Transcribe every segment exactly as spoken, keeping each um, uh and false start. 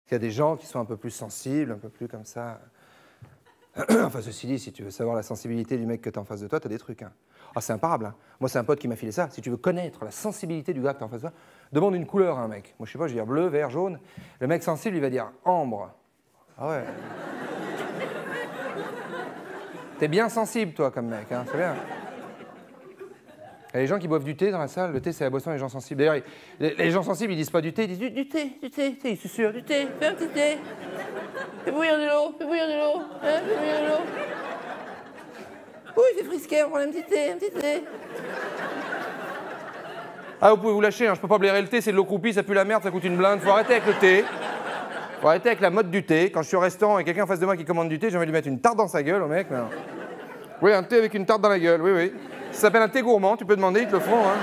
Il y a des gens qui sont un peu plus sensibles, un peu plus comme ça. Enfin, ceci dit, si tu veux savoir la sensibilité du mec que tu as en face de toi, tu as des trucs. Hein. Ah, c'est imparable. Hein. Moi, c'est un pote qui m'a filé ça. Si tu veux connaître la sensibilité du gars que tu as en face de toi, demande une couleur à un mec. Moi, je sais pas, je vais dire bleu, vert, jaune. Le mec sensible, il va dire ambre. Ah ouais. T'es bien sensible, toi, comme mec, hein, c'est bien. Il y a les gens qui boivent du thé dans la salle. Le thé, c'est la boisson des gens sensibles. D'ailleurs, les, les gens sensibles, ils disent pas du thé, ils disent du, du thé, du thé, thé, ils susurrent, du thé, fais un petit thé. Fais bouillir de l'eau, fais bouillir de l'eau, hein, fais bouillir de l'eau. Oui, il fait frisquet, on prend un petit thé, un petit thé. Ah, vous pouvez vous lâcher, hein, je peux pas blairer le thé, c'est de l'eau croupie, ça pue la merde, ça coûte une blinde. Faut arrêter avec le thé. Faut arrêter avec la mode du thé. Quand je suis au restaurant et quelqu'un en face de moi qui commande du thé, j'ai envie de lui mettre une tarte dans sa gueule, au mec. Mais non. Oui, un thé avec une tarte dans la gueule, oui, oui. Ça s'appelle un thé gourmand, tu peux demander, ils te le feront. Hein.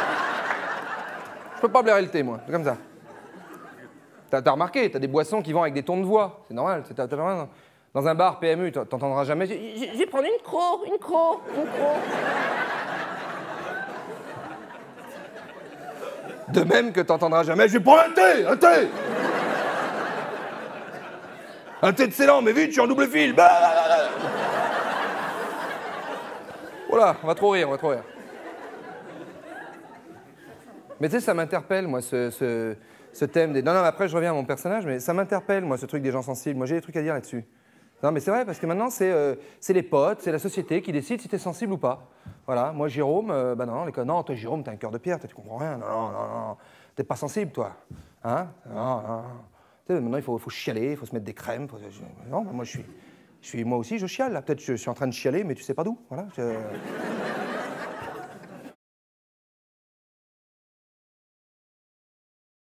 Je peux pas blairer le thé, moi, c'est comme ça. T'as as remarqué, t'as des boissons qui vont avec des tons de voix, c'est normal. T'as, t'as, t'as, dans un bar P M U, t'entendras jamais. Je, je vais prendre une croc, une croc, une croc. De même que t'entendras jamais. Je vais prendre un thé, un thé. Un thé de Ceylan, mais vite, je suis en double fil. Voilà, on va trop rire, on va trop rire. Mais tu sais, ça m'interpelle, moi, ce, ce, ce thème des... Non, non, après, je reviens à mon personnage, mais ça m'interpelle, moi, ce truc des gens sensibles. Moi, j'ai des trucs à dire là-dessus. Non, mais c'est vrai, parce que maintenant, c'est euh, les potes, c'est la société qui décide si t'es sensible ou pas. Voilà, moi, Jérôme, euh, bah non, les... non, toi, Jérôme, t'as un cœur de pierre, toi, tu comprends rien. Non, non, non, non. T'es pas sensible, toi. Hein? Non, non. Tu sais, maintenant, il faut, faut chialer, il faut se mettre des crèmes. Faut... Non, moi, je suis... Je suis... Moi aussi, je chiale, là. Peut-être que je suis en train de chialer, mais tu sais pas d'où. Voilà. Je...